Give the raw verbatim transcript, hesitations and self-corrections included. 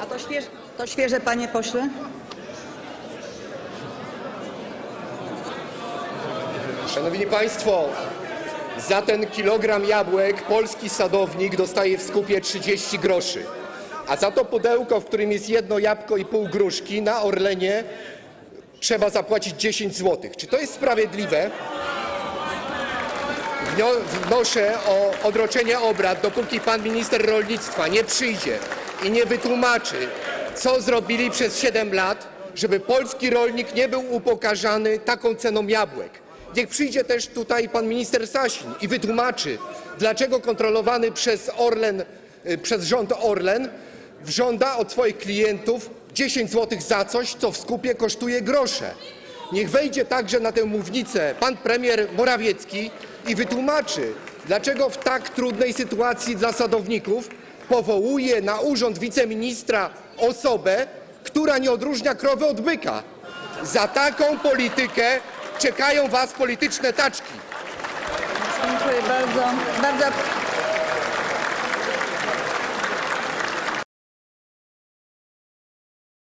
To świeże, to świeże, panie pośle. Szanowni Państwo, za ten kilogram jabłek polski sadownik dostaje w skupie trzydzieści groszy, a za to pudełko, w którym jest jedno jabłko i pół gruszki, na Orlenie trzeba zapłacić dziesięć złotych. Czy to jest sprawiedliwe? Wnoszę o odroczenie obrad, dopóki pan minister rolnictwa nie przyjdzie i nie wytłumaczy, co zrobili przez siedem lat, żeby polski rolnik nie był upokarzany taką ceną jabłek. Niech przyjdzie też tutaj pan minister Sasin i wytłumaczy, dlaczego kontrolowany przez Orlen, przez rząd Orlen żąda od swoich klientów dziesięć złotych za coś, co w skupie kosztuje grosze. Niech wejdzie także na tę mównicę pan premier Morawiecki i wytłumaczy, dlaczego w tak trudnej sytuacji dla sadowników powołuje na urząd wiceministra osobę, która nie odróżnia krowy od byka. Za taką politykę czekają was polityczne taczki. Dziękuję bardzo. bardzo